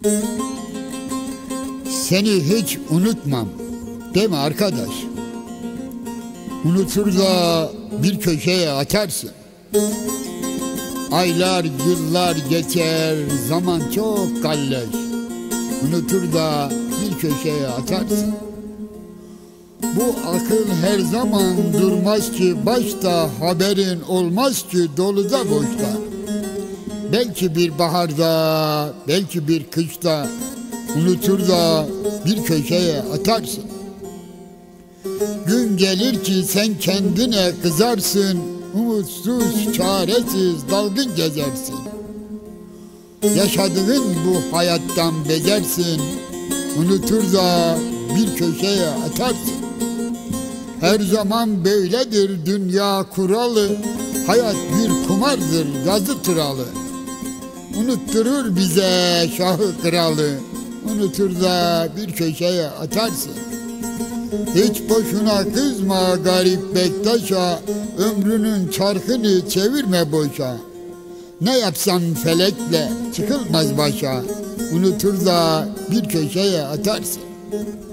Seni hiç unutmam, değil mi arkadaş? Unutur da bir köşeye atarsın. Aylar, yıllar geçer, zaman çok kalleş. Unutur da bir köşeye atarsın. Bu akıl her zaman durmaz ki, başta haberin olmaz ki, doluda boşta. Belki bir baharda, belki bir kışta, unutur da bir köşeye atarsın. Gün gelir ki sen kendine kızarsın, umutsuz, çaresiz, dalgın gezersin. Yaşadığın bu hayattan bezersin, unutur da bir köşeye atarsın. Her zaman böyledir dünya kuralı, hayat bir kumardır yazı tıralı. Unutturur bize şahı kralı, unutur da bir köşeye atarsın. Hiç boşuna kızma garip bektaşa, ömrünün çarkını çevirme boşa. Ne yapsan felekle çıkılmaz başa, unutur da bir köşeye atarsın.